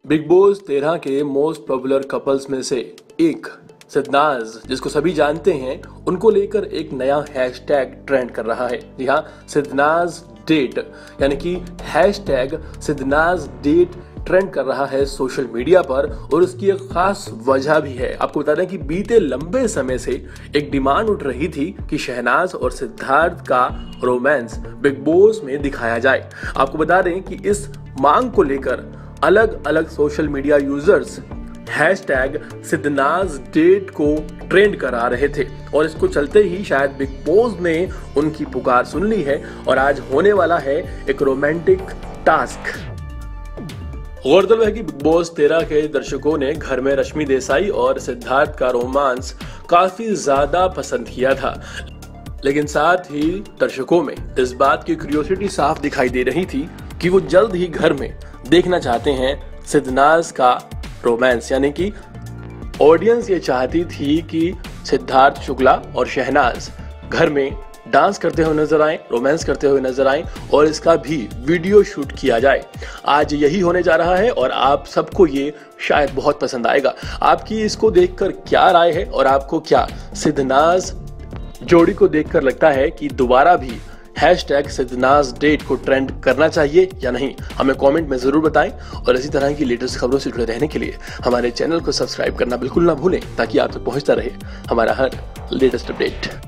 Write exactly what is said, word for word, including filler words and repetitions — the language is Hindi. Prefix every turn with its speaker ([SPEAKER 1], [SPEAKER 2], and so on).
[SPEAKER 1] बिग बॉस तेरह के मोस्ट पॉपुलर कपल्स में से एक सिद्धनाज, जिसको सभी जानते हैं, उनको लेकर एक नया हैशटैग ट्रेंड कर रहा है। जी हाँ, सिद्धनाज डेट यानी कि हैशटैग सिद्धनाज डेट ट्रेंड कर रहा है सोशल मीडिया पर और उसकी एक खास वजह भी है। आपको बता दें कि बीते लंबे समय से एक डिमांड उठ रही थी कि शहनाज और सिद्धार्थ का रोमांस बिग बॉस में दिखाया जाए। आपको बता दें कि इस मांग को लेकर अलग अलग social media users hashtag SidNaaz date को ट्रेंड करा रहे थे और इसको चलते ही शायद बिग बॉस ने उनकी पुकार सुन ली है और आज होने वाला है एक रोमांटिक टास्क। गौरतलब है कि बिग बॉस तेरह के दर्शकों ने घर में रश्मि देसाई और सिद्धार्थ का रोमांस काफी ज्यादा पसंद किया था, लेकिन साथ ही दर्शकों में इस बात की क्यूरियोसिटी साफ दिखाई दे रही थी कि वो जल्द ही घर में देखना चाहते हैं सिद्धनाज का रोमांस। यानी कि ऑडियंस ये चाहती थी कि सिद्धार्थ शुक्ला और शहनाज घर में डांस करते हुए नजर आए, रोमांस करते हुए नजर आए और इसका भी वीडियो शूट किया जाए। आज यही होने जा रहा है और आप सबको ये शायद बहुत पसंद आएगा। आपकी इसको देखकर क्या राय है और आपको क्या सिद्धनाज जोड़ी को देखकर लगता है कि दोबारा भी हैशटैग सिद्धनाज डेट को ट्रेंड करना चाहिए या नहीं? हमें कमेंट में जरूर बताएं और इसी तरह की लेटेस्ट खबरों से जुड़े रहने के लिए हमारे चैनल को सब्सक्राइब करना बिल्कुल ना भूलें ताकि आप तक पहुंचता रहे हमारा हर लेटेस्ट अपडेट।